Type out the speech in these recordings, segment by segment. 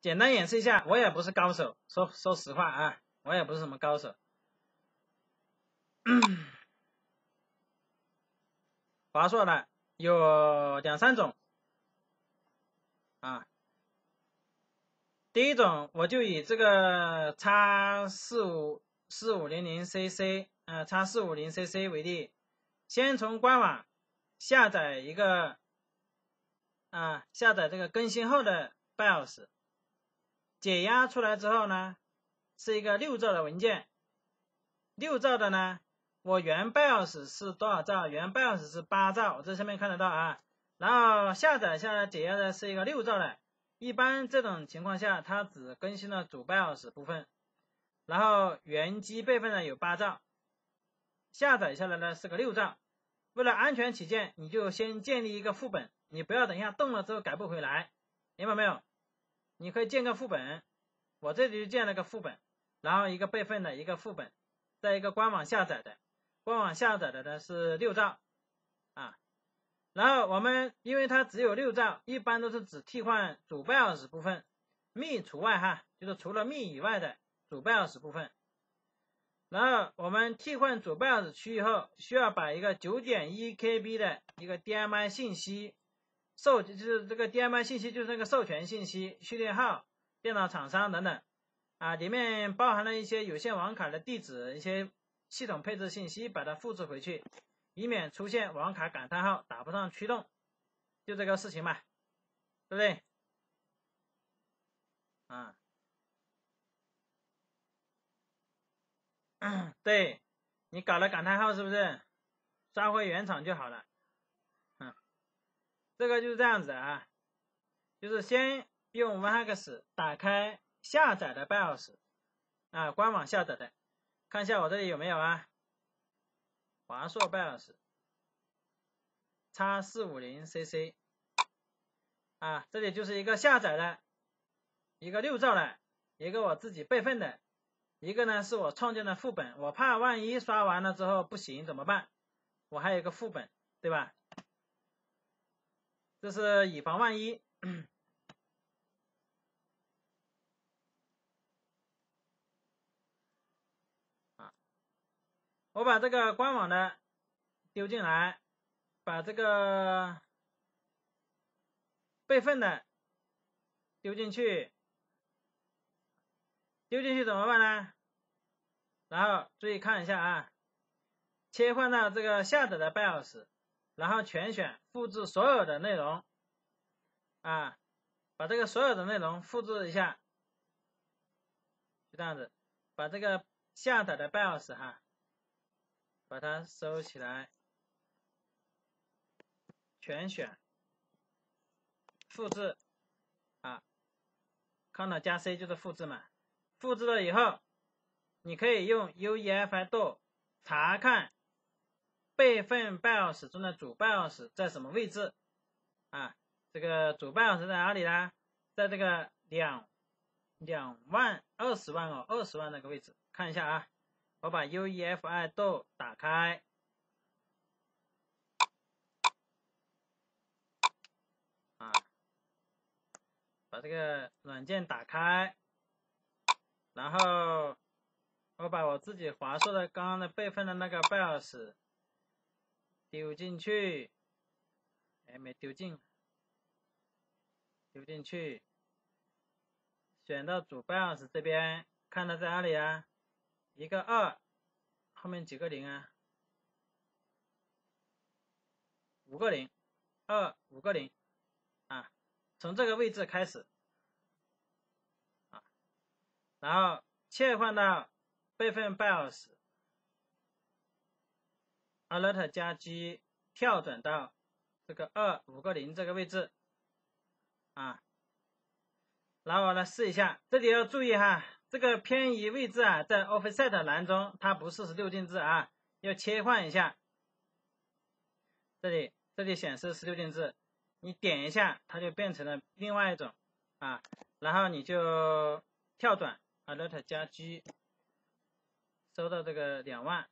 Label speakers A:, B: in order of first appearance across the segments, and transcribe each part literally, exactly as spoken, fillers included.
A: 简单演示一下，我也不是高手，说说实话啊，我也不是什么高手。华硕的有两三种啊，第一种我就以这个 X 四五四五零零 C C 呃 X 四五零 C C 为例，先从官网下载一个啊下载这个更新后的 BIOS， 解压出来之后呢，是一个六兆的文件，六兆的呢。我原 BIOS 是多少兆？原 BIOS 是八兆，我这上面看得到啊。然后下载下来解压的是一个六兆的，一般这种情况下，它只更新了主 BIOS 部分，然后原机备份呢有八兆，下载下来呢是个六兆。为了安全起见，你就先建立一个副本，你不要等一下动了之后改不回来，明白没有？你可以建个副本，我这里就建了个副本，然后一个备份的一个副本，在一个官网下载的。官网下载的呢是六兆啊，然后我们因为它只有六兆，一般都是只替换主 BIOS 部分，密除外哈，就是除了密以外的主 BIOS 部分。然后我们替换主 BIOS 区域后，需要把一个 九点一 K B 的一个 D M I 信息授，就是这个 D M I 信息就是那个授权信息、序列号、电脑厂商等等啊，里面包含了一些有线网卡的地址、一些系统配置信息，把它复制回去，以免出现网卡感叹号打不上驱动，就这个事情嘛，对不对？啊，对，你搞了感叹号是不是？抓回原厂就好了。嗯，这个就是这样子啊，就是先用 OneHax 打开下载的 BIOS 啊，官网下载的，看一下我这里有没有啊？华硕 BIOS X 四五零 C C 啊，这里就是一个下载的，一个六兆的，一个我自己备份的，一个呢是我创建的副本，我怕万一刷完了之后不行怎么办？我还有一个副本，对吧？这是以防万一。啊，我把这个官网的丢进来，把这个备份的丢进去，丢进去怎么办呢？然后注意看一下啊，切换到这个下载的 BIOS， 然后全选复制所有的内容啊，把这个所有的内容复制一下，就这样子，把这个下载的 BIOS 哈，把它收起来，全选复制啊 ，Ctrl 加 C 就是复制嘛，复制了以后，你可以用 U E F I D O 查看备份 BIOS 中的主 BIOS 在什么位置啊？这个主 BIOS 在哪里呢？在这个两两万二十万哦，二十万那个位置，看一下啊。我把 U E F I D O 打开，啊，把这个软件打开，然后我把我自己华硕的刚刚的备份的那个 BIOS 丢进去，哎，没丢进，丢进去，选到主 BIOS 这边，看到在哪里啊？一个二，后面几个零啊？五个零，二五个零啊，从这个位置开始啊，然后切换到备份 BIOS Alert 加 G 跳转到这个二五个零这个位置啊，然后我来试一下，这里要注意哈，这个偏移位置啊，在 Offset 栏中它不是十六进制啊，要切换一下。这里这里显示十六进制，你点一下它就变成了另外一种啊，然后你就跳转 Alert 加 G 收到这个两万。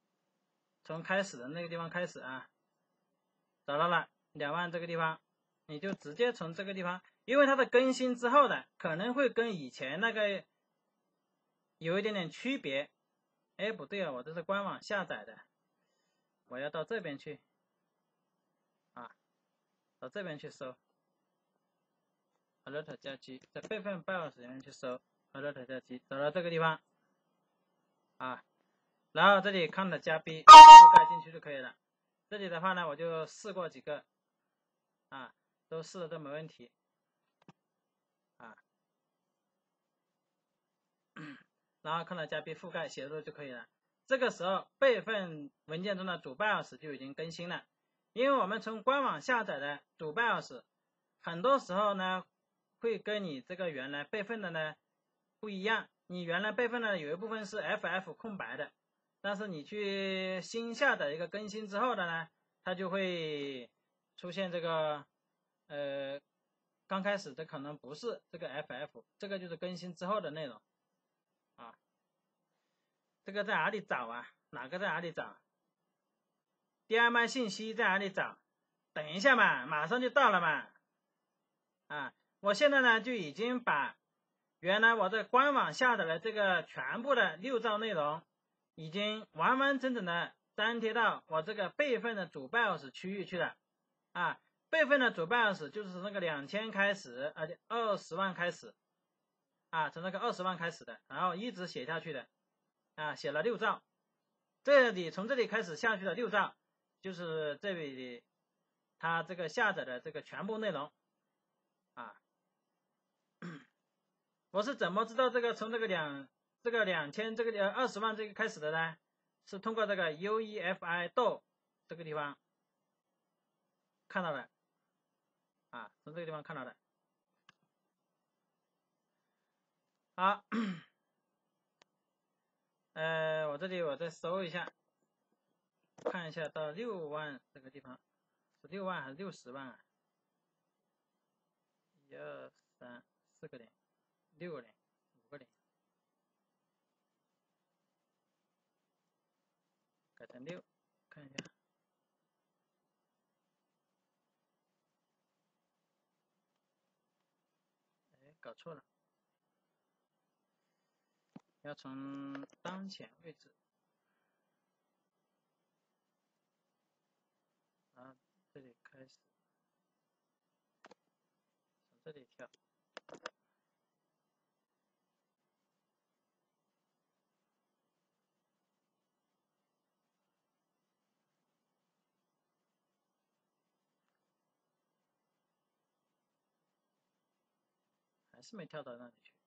A: 从开始的那个地方开始啊，找到了两万这个地方， 你就直接从这个地方，因为它的更新之后的可能会跟以前那个有一点点区别。哎，不对啊，我这是官网下载的，我要到这边去啊，到这边去搜 alert 加 G， 在备份 BIOS 里面去搜 alert 加 G， 找到这个地方啊，然后这里 Ctrl 加 B 覆盖进去就可以了。这里的话呢，我就试过几个啊，都试了都没问题啊，然后 Ctrl 加 B 覆盖写入就可以了。这个时候备份文件中的主 BIOS 就已经更新了，因为我们从官网下载的主 BIOS 很多时候呢会跟你这个原来备份的呢不一样，你原来备份的有一部分是 F F 空白的，但是你去新下载一个更新之后的呢，它就会出现这个呃刚开始的可能不是这个 F F， 这个就是更新之后的内容啊。这个在哪里找啊？哪个在哪里找 ？D M I 信息在哪里找？等一下嘛，马上就到了嘛。啊，我现在呢就已经把原来我在官网下载的这个全部的六兆内容，已经完完整整的粘贴到我这个备份的主 BIOS 区域去了。啊，备份的主 BIOS 就是从那个两千开始，而且二十万开始，啊，从那个二十万开始的，然后一直写下去的。啊，写了六兆，这里从这里开始下去的六兆，就是这里它这个下载的这个全部内容啊。我是怎么知道这个从这个两这个两千这个呃二十万这个开始的呢？是通过这个 U E F I D O 这个地方看到的啊，从这个地方看到的。好。呃，我这里我再搜一下，看一下到六万这个地方是六万还是六十万啊？一二三四个零，六个零，五个零，改成六，看一下。哎，搞错了，要从当前位置。然后这里开始，从这里跳，还是没跳到那里去。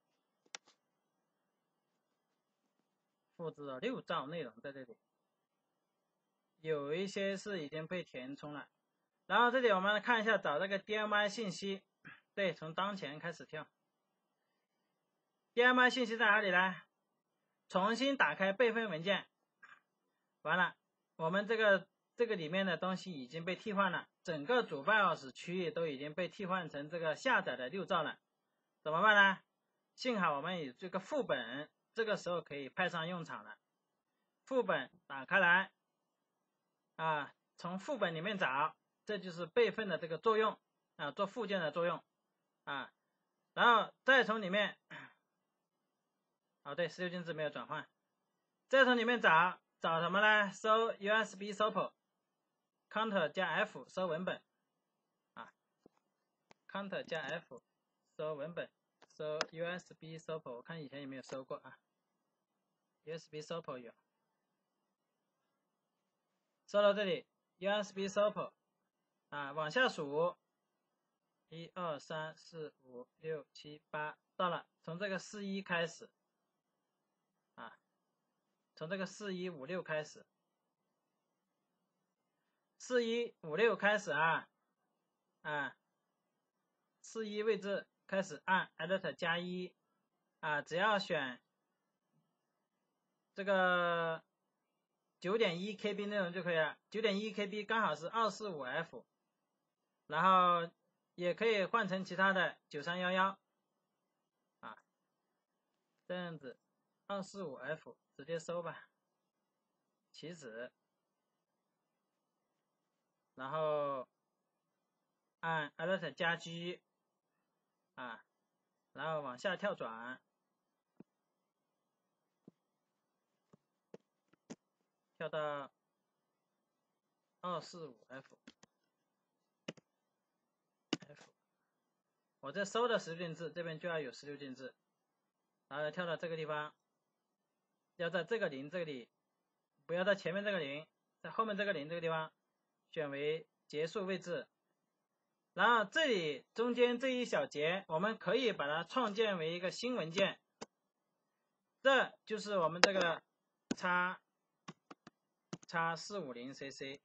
A: 复制了六兆内容在这里，有一些是已经被填充了。然后这里我们来看一下，找这个 D M I 信息，对，从当前开始跳。D M I 信息在哪里呢？重新打开备份文件，完了，我们这个这个里面的东西已经被替换了，整个主 BIOS 区域都已经被替换成这个下载的六兆了，怎么办呢？幸好我们有这个副本，这个时候可以派上用场了。副本打开来，啊，从副本里面找，这就是备份的这个作用啊，做附件的作用啊，然后再从里面，哦对，十六进制没有转换，再从里面找找什么呢？搜 U S B S O P Ctrl 加 F 搜文本啊 ，Ctrl 加 F 搜文本，搜 U S B S O P， 我看以前有没有搜过啊 ？U S B S O P 有，搜到这里 U S B S O P 啊，往下数，一二三四五六七八，到了，从这个四一开始啊，从这个四一五六开始，四一五六开始啊啊，四一位置开始按 Alt 加一啊，只要选这个 九点一 K B 内容就可以了， 九点一 K B 刚好是 二四五 F， 然后也可以换成其他的九三一一啊，这样子 二四五 F 直接搜吧，起止，然后按 Alt 加 G 啊，然后往下跳转，跳到二四五 F F， 我这搜的十六进制，这边就要有十六进制，然后跳到这个地方，要在这个零这里，不要在前面这个零，在后面这个零这个地方选为结束位置，然后这里中间这一小节，我们可以把它创建为一个新文件，这就是我们这个叉叉四五零 C C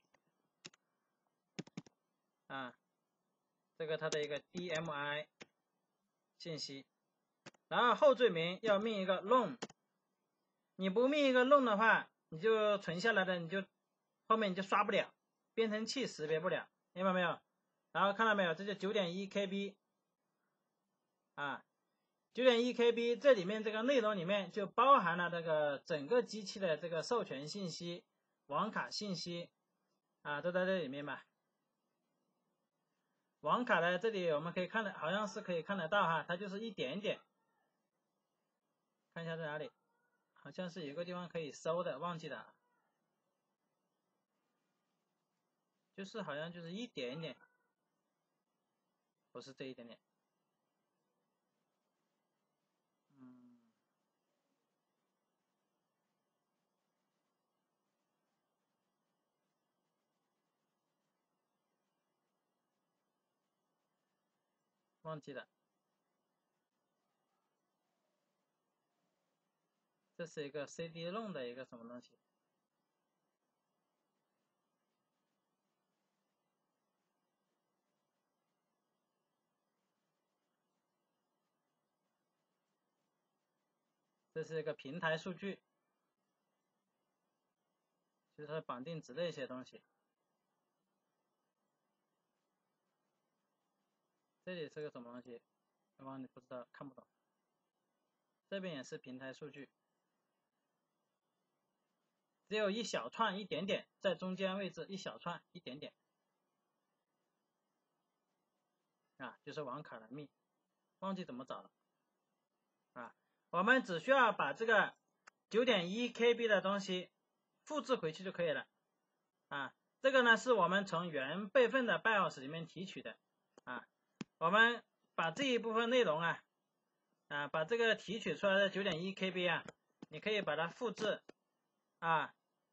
A: 啊，这个它的一个 D M I 信息，然后后缀名要命一个 long， 你不命一个 long 的话，你就存下来的你就后面你就刷不了，编程器识别不了，明白没有？然后看到没有，这就 九点一 K B 啊， 九点一 K B 这里面这个内容里面就包含了这个整个机器的这个授权信息、网卡信息啊，都在这里面吧。网卡的这里我们可以看的，好像是可以看得到哈，它就是一点点，看一下在哪里，好像是有个地方可以搜的，忘记了，就是好像就是一点点，不是这一点点，嗯，忘记了，这是一个 C D ROM 的一个什么东西。这是一个平台数据，就是绑定值的一些东西。这里是个什么东西？忘记不知道，看不懂。这边也是平台数据，只有一小串一点点，在中间位置一小串一点点啊，就是网卡的密，忘记怎么找了啊。我们只需要把这个 九点一 K B 的东西复制回去就可以了啊。这个呢是我们从原备份的 BIOS 里面提取的啊。我们把这一部分内容啊啊，把这个提取出来的 九点一 K B 啊，你可以把它复制啊，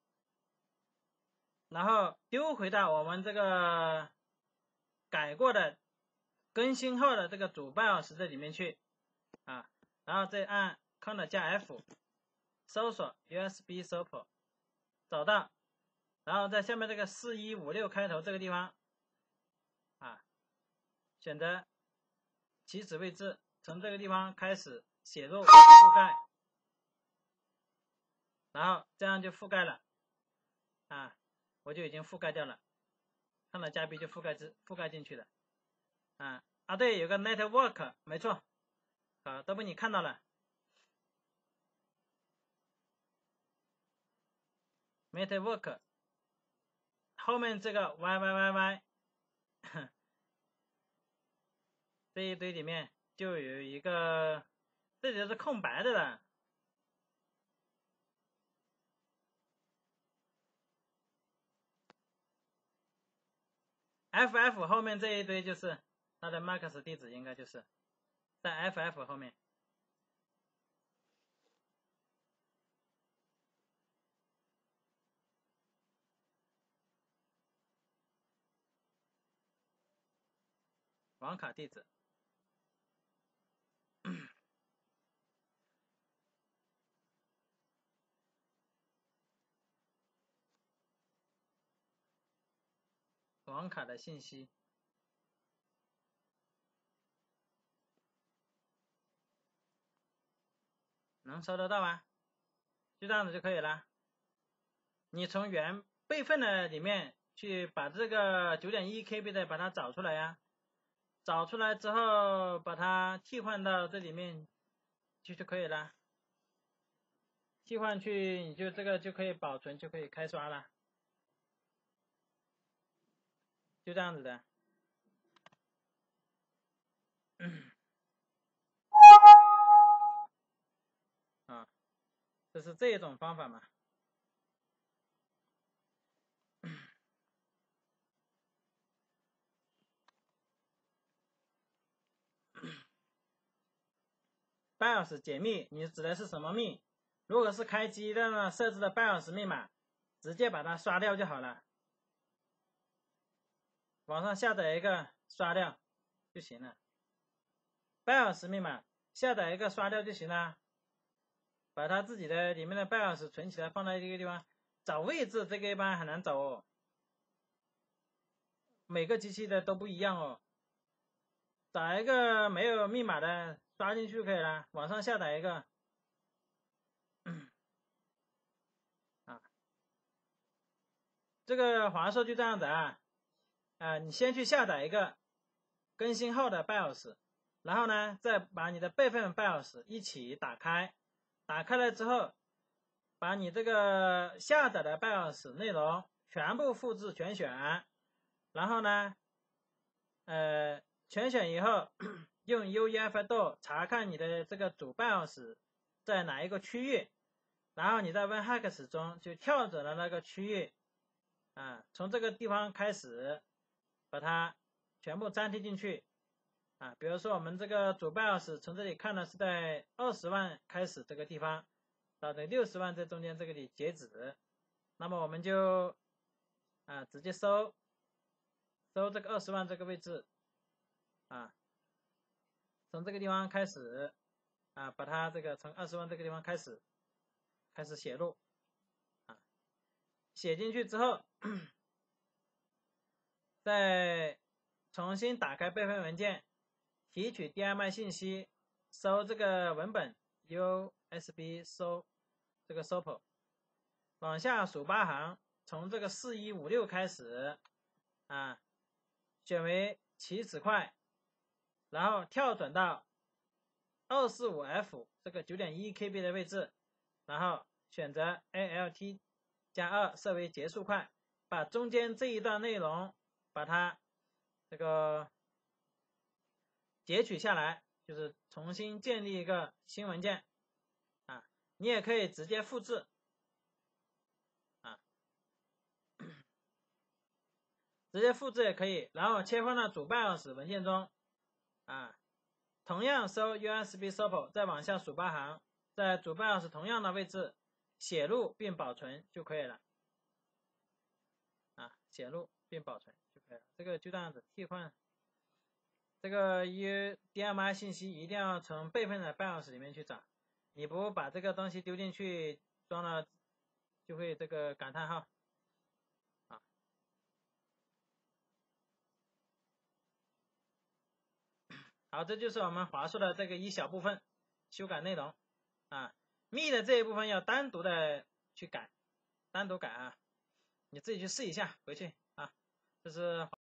A: 然后丢回到我们这个改过的更新后的这个主 BIOS 这里面去啊，然后再按 Ctrl 加 F 搜索 U S B support 找到，然后在下面这个四一五六开头这个地方啊，选择起始位置，从这个地方开始写入覆盖，然后这样就覆盖了啊，我就已经覆盖掉了，看到加 B 就覆盖之覆盖进去了啊啊，对，有个 network 没错，好，都被你看到了 network 后面这个 Y Y Y Y 这一堆里面就有一个，这里是空白的了。F F 后面这一堆就是它的 M A C 地址，应该就是在 F F 后面。网卡地址。网卡的信息。能搜得到啊，就这样子就可以了。你从原备份的里面去把这个 九点一 K B 的把它找出来呀、啊，找出来之后把它替换到这里面去就可以了。替换去你就这个就可以保存，就可以开刷了，就这样子的。 啊，这是这种方法嘛。BIOS 解密，你指的是什么密？如果是开机的呢，设置的 BIOS 密码，直接把它刷掉就好了。网上下载一个刷掉就行了。BIOS 密码下载一个刷掉就行了。把它自己的里面的 BIOS 存起来，放在这个地方。找位置这个一般很难找哦，每个机器的都不一样哦。找一个没有密码的刷进去就可以了，网上下载一个。啊，这个华硕就这样子啊，啊，你先去下载一个更新后的 BIOS， 然后呢，再把你的备份 BIOS 一起打开，打开了之后，把你这个下载的 BIOS 内容全部复制全选，然后呢，呃，全选以后，用 U E F I D O 查看你的这个主 BIOS 在哪一个区域，然后你在 WinHex 中就跳转了那个区域，啊，从这个地方开始把它全部粘贴进去，啊，比如说我们这个主 BIOS 从这里看的是在二十万开始这个地方，到这六十万这中间这个里截止，那么我们就啊直接搜搜这个二十万这个位置，啊，从这个地方开始，啊，把它这个从二十万这个地方开始开始写入，啊，写进去之后，再重新打开备份文件，提取 D M I 信息，搜这个文本 U S B 搜这个 S O P， 往下数八行，从这个四一五六开始，啊，选为起始块，然后跳转到二四五 F 这个 九点一 K B 的位置，然后选择 A L T 加二设为结束块，把中间这一段内容把它这个截取下来，就是重新建立一个新文件啊，你也可以直接复制啊，直接复制也可以，然后切换到主 BIOS 文件中啊，同样搜 U S B S O P， 再往下数八行，在主 BIOS 同样的位置写入并保存就可以了啊，写入并保存就可以了，这个就这样子替换。这个 U D M I 信息一定要从备份的 BIOS 里面去找，你不把这个东西丢进去装了，就会这个感叹号啊。好，这就是我们华硕的这个一小部分修改内容啊，密的这一部分要单独的去改，单独改啊，你自己去试一下回去啊，这是。